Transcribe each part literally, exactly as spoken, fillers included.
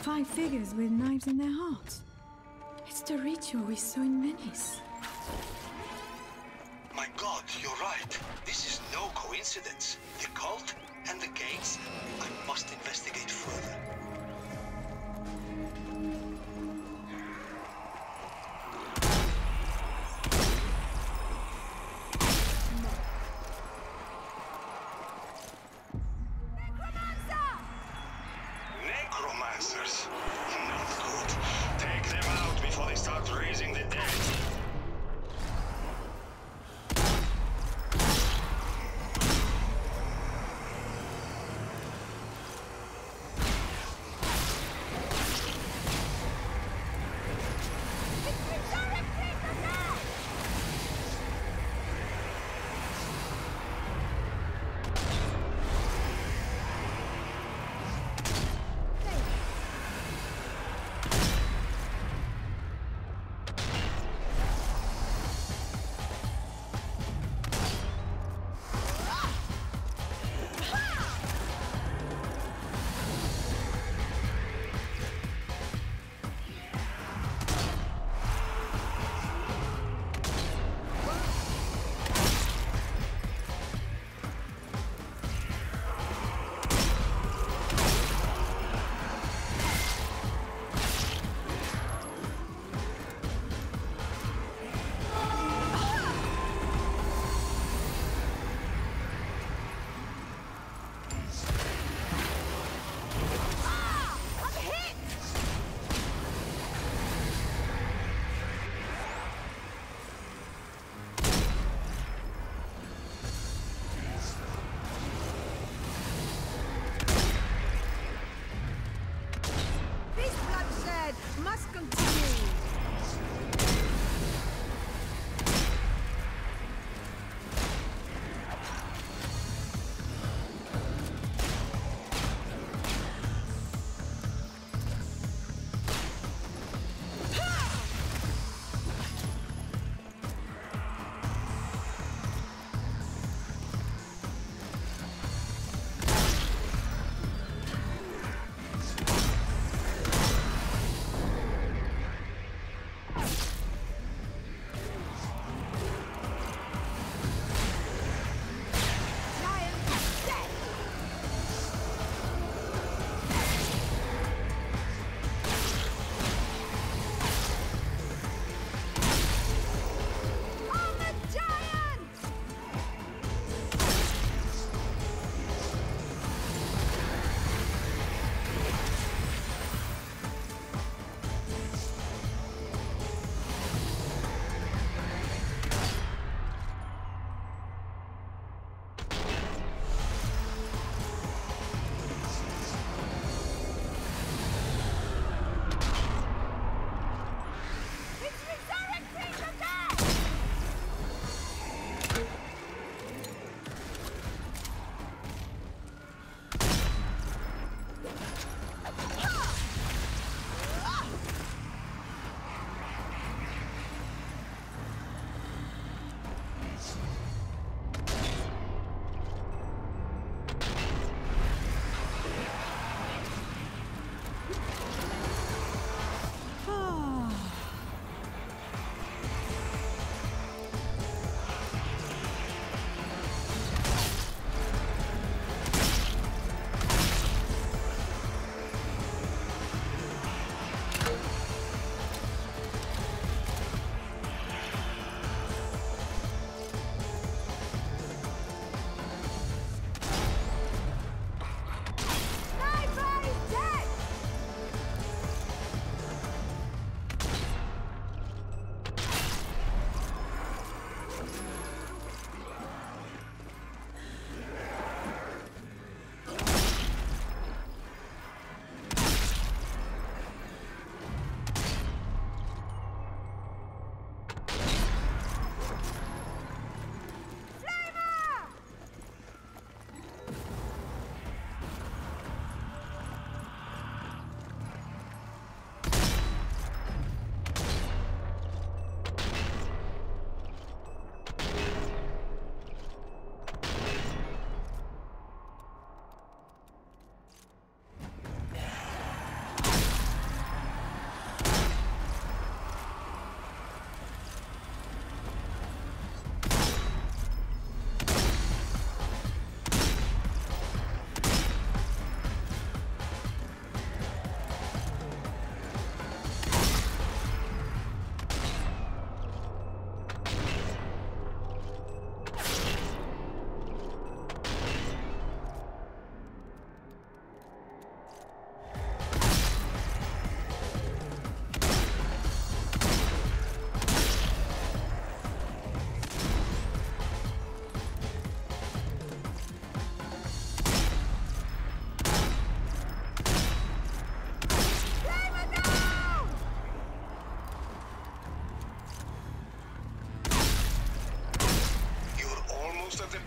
Five figures with knives in their hearts. It's the ritual we saw in Venice. My god, you're right. This is no coincidence. The cult and the gates. I must investigate further. Necromancers? Not good. Take them out before they start raising the dead.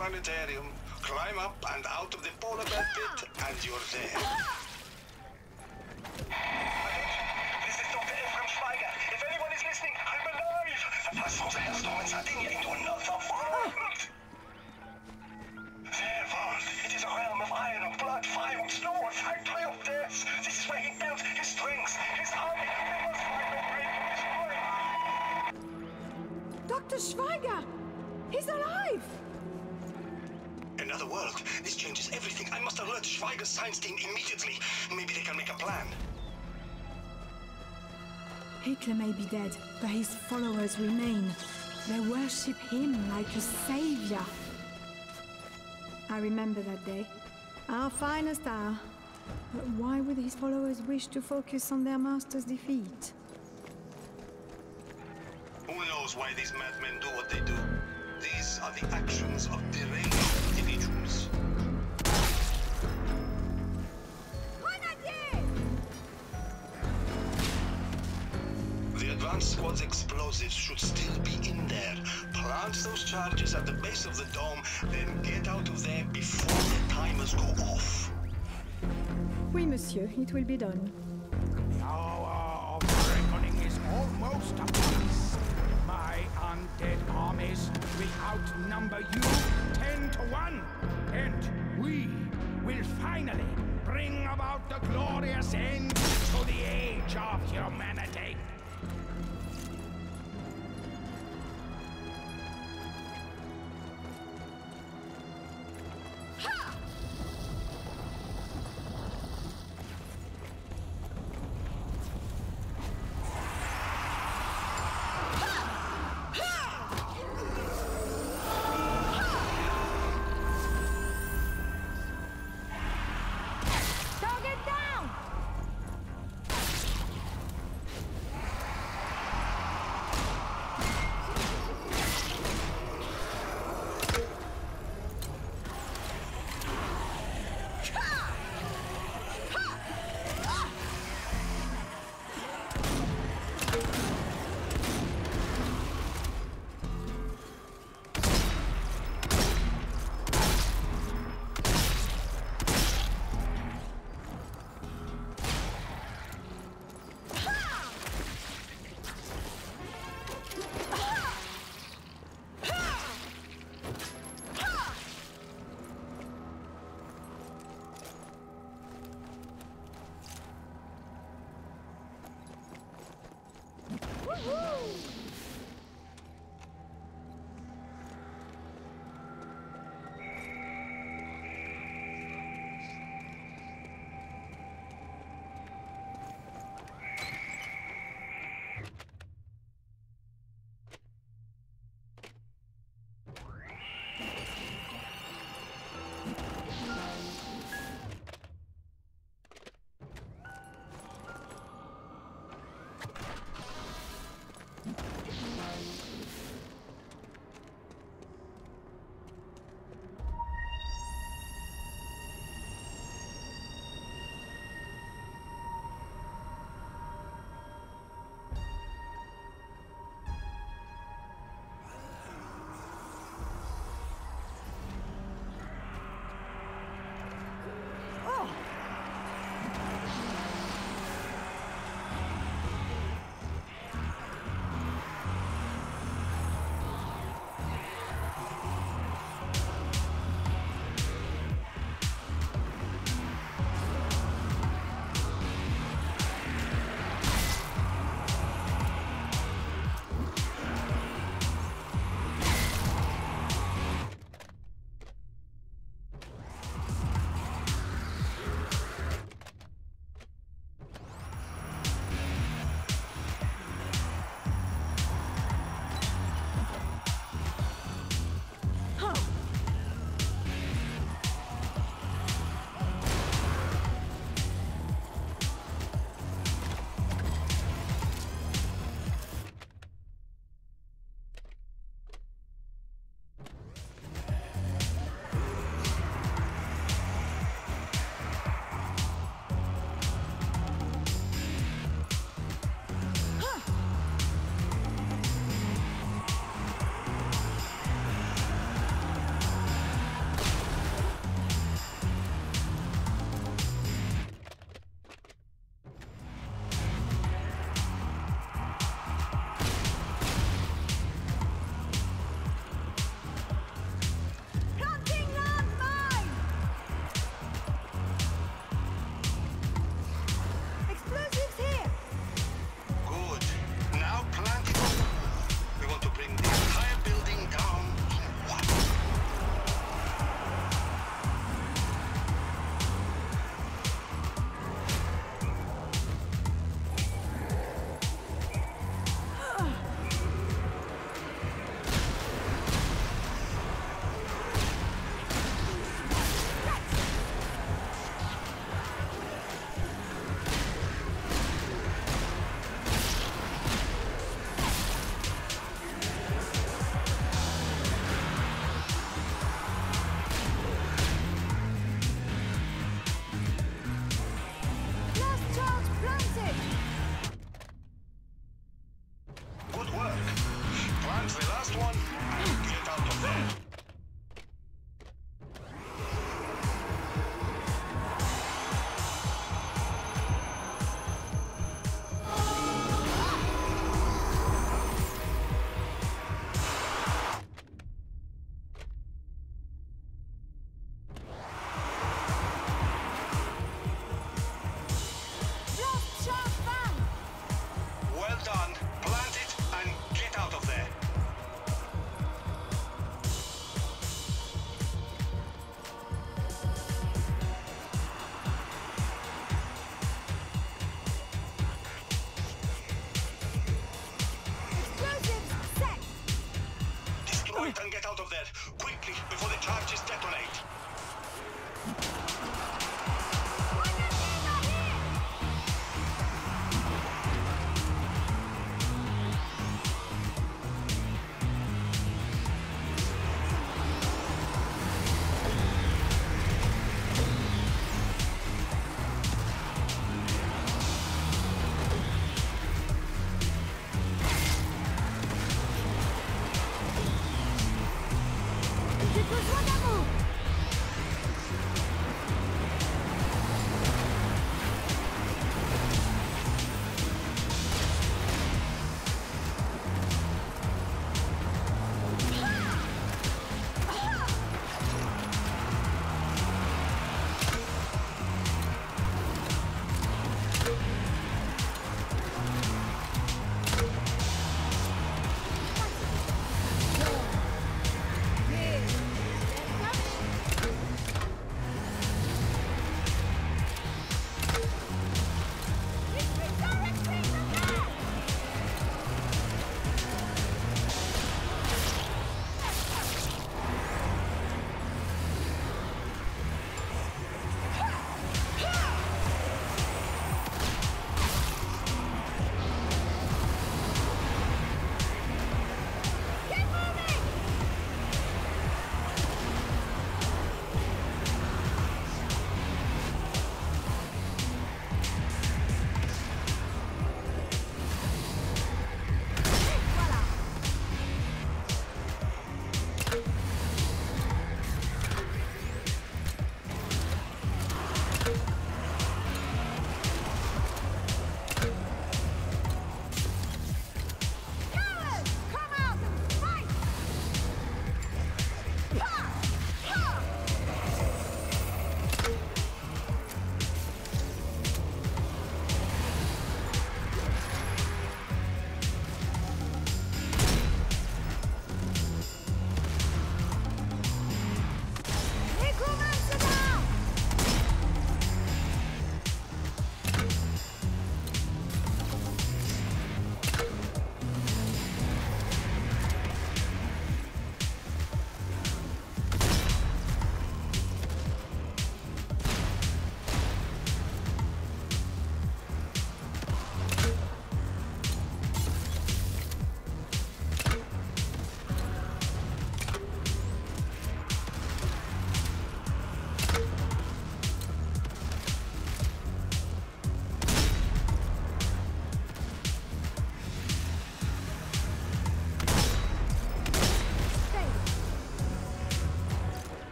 planetarium, climb up and out of the polar bear pit, and you're there. This is Doctor Schweiger. If anyone is listening, I'm alive! Verpassen unsere Herstorm in Sardinia into another world! Their world, it is a realm of iron and blood, fire and snow, a factory of death. This is where he built his strength, his army. We must find a way to destroy it. Doctor Schweiger! He's alive! Another world. This changes everything. I must alert Schweiger's science team immediately. Maybe they can make a plan. Hitler may be dead, but his followers remain. They worship him like a savior. I remember that day. Our finest hour. But why would his followers wish to focus on their master's defeat? Who knows why these madmen do what they do? These are the actions of deranged individuals. The advanced squad's explosives should still be in there. Plant those charges at the base of the dome, then get out of there before the timers go off. Oui, monsieur. It will be done. The hour of reckoning is almost upon us. My undead armies will outnumber you ten to one, and we will finally bring about the glorious end to the age of humanity. Woohoo!